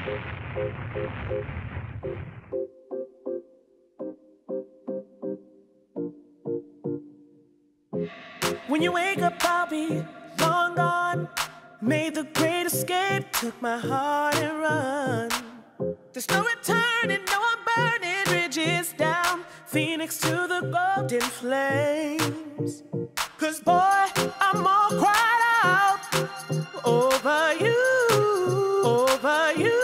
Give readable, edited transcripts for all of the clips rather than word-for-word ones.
When you wake up, I'll be long gone. Made the great escape, took my heart and run. There's no returning, no, I'm burning bridges down, Phoenix to the golden flames. 'Cause boy, I'm all cried out over you, over you.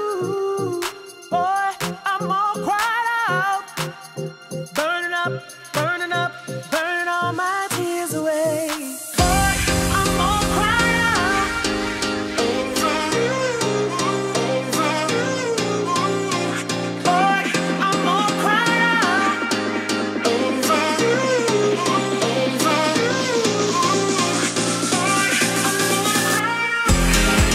Boy, I'm all cried out, burning up, burning up, burning all my tears away. Boy, I'm all cried out over you, over you. Boy, I'm all cried out over you, over you. Boy, I'm all cried out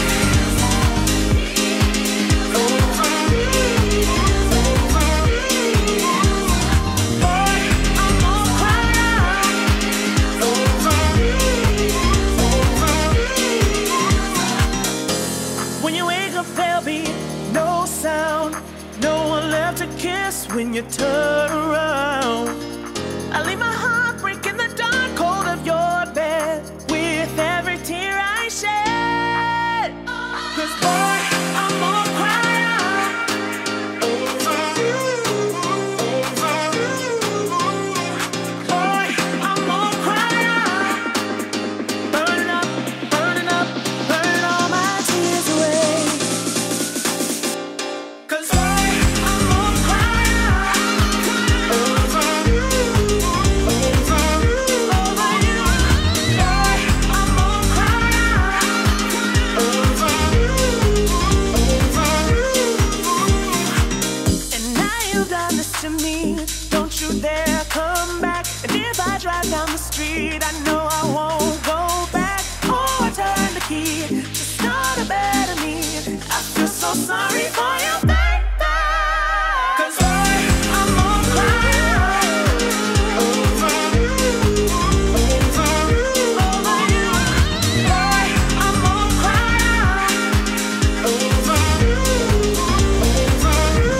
over you, over you. Boy, I'm all cried out over you, over you. When you wake up, there'll be no sound, no one left to kiss when you turn around. I leave my heart break in the dark cold of your bed with every tear I shed. 'Cause boy, I'm all cried out over you, over you. Boy, I'm all cried out, burning up, burning up, burning all my tears away. 'Cause boy, I'm all cried out over you, over you, over you. Boy, I'm all cried out over you, over you. And now you've done this to me, don't you dare come back. And if I drive down the street, I know I won't go back. Oh, I turn the key to start a better me. I feel so sorry for you, baby. 'Cause boy, I'm all cried out over you, over you, over you. Boy, I'm all cried out over you, over you.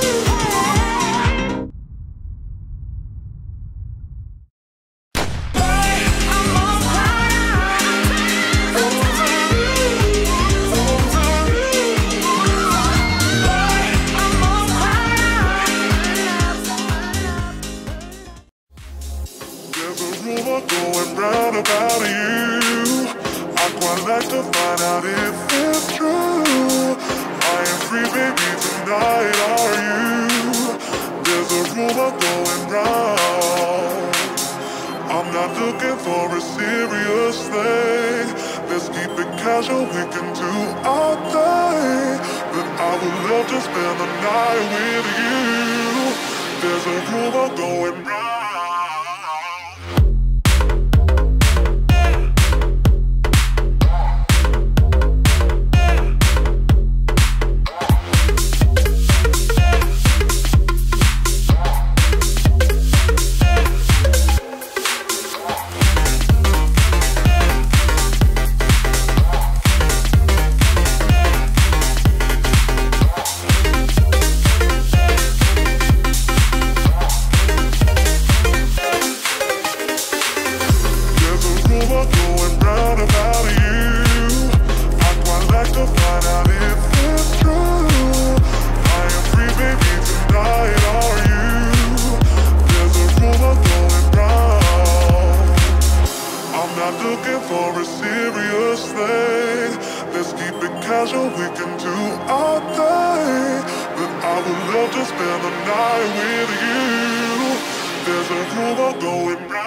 Boy, I'm all cried out over you, over you. Boy, I'm all cried out. There's a rumor going round about you. I'd quite like to find out if it's true. I am free, baby, tonight, are you? There's a rumor going round. I'm not looking for a serious thing. Let's keep it casual, we can do our thing. But I would love to spend the night with you. There's a rumor going round. Casual, we can do our thing. But I would love to spend the night with you. There's a rumor going round.